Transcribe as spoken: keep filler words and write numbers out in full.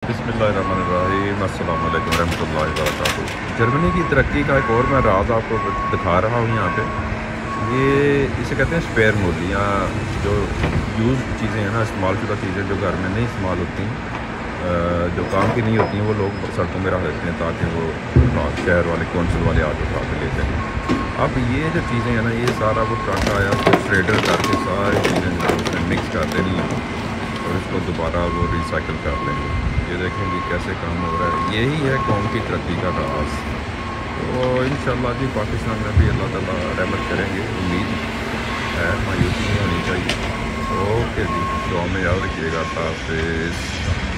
बिस्मिल्लाहिर्रहमानिर्रहीम, अस्सलाम वालेकुम रहमतुल्लाहि व बरकातुहू। जर्मनी की तरक्की का एक और मैं राज आपको दिखा रहा हूँ यहाँ पे। ये इसे कहते हैं स्पेयर मोड, या जो यूज़ चीज़ें हैं ना, इस्तेमाल शुदा चीज़ें जो घर में नहीं इस्तेमाल होती, जो काम की नहीं होती हैं, वो लोग सड़कों में रख देते हैं ताकि वो शहर वाले कौंसिल वाले आके उठा के ले जाएँ। अब ये जो चीज़ें हैं ना, ये सारा वो ट्रक आया, उसको श्रेडर करके सारी चीज़ें जो उसमें मिक्स कर देनी है और इसको दोबारा वो रिसाइकिल कर लेंगे। ये देखेंगे कैसे काम हो रहा है। यही है कौम की तरक्की का राज। तो इंशाअल्लाह जी पाकिस्तान में भी अल्लाह ताला रहमत करेंगे, उम्मीद है, मायूसी नहीं होनी चाहिए। ओके जी, दुआ में याद रखिएगा। हाफ़िज़।